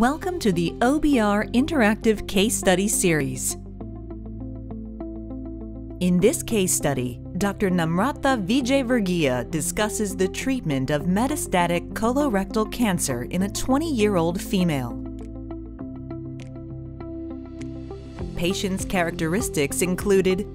Welcome to the OBR Interactive Case Study Series. In this case study, Dr. Namrata Vijayvargiya discusses the treatment of metastatic colorectal cancer in a 20-year-old female. Patient's characteristics included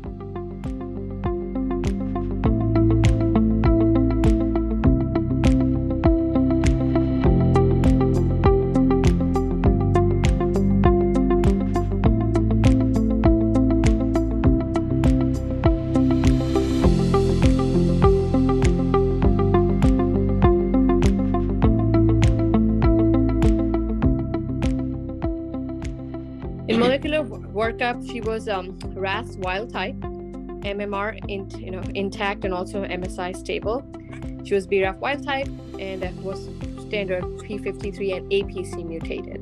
in molecular workup, she was RAS wild type, MMR intact, and also MSI stable. She was BRAF wild type and was standard P53 and APC mutated.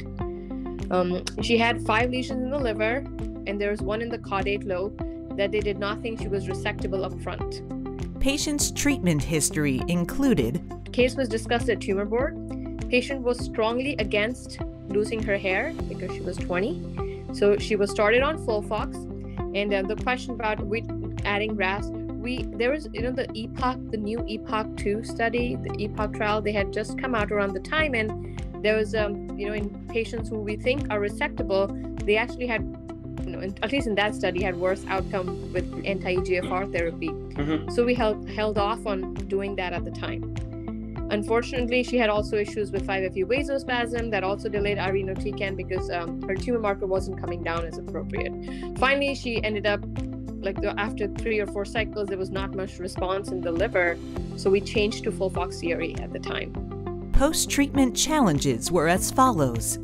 She had 5 lesions in the liver, and there was 1 in the caudate lobe that they did not think she was resectable up front. Patient's treatment history included Case was discussed at tumor board. Patient was strongly against losing her hair because she was 20. So she was started on FOLFOX, and the question about adding RAS, there was the EPOCH, the new EPOCH 2 study, the EPOCH trial. They had just come out around the time, and there was in patients who we think are resectable, they actually had, at least in that study, had worse outcome with anti-EGFR therapy. So we held off on doing that at the time. Unfortunately, she had also issues with 5-FU vasospasm that also delayed irinotecan because her tumor marker wasn't coming down as appropriate. Finally, she ended up, after 3 or 4 cycles, there was not much response in the liver, so we changed to FOLFOXIRI at the time. Post-treatment challenges were as follows.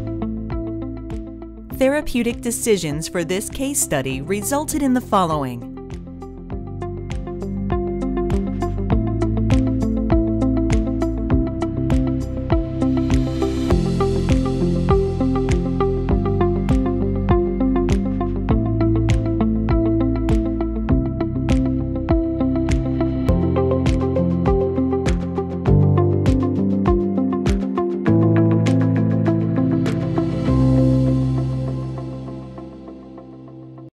Therapeutic decisions for this case study resulted in the following.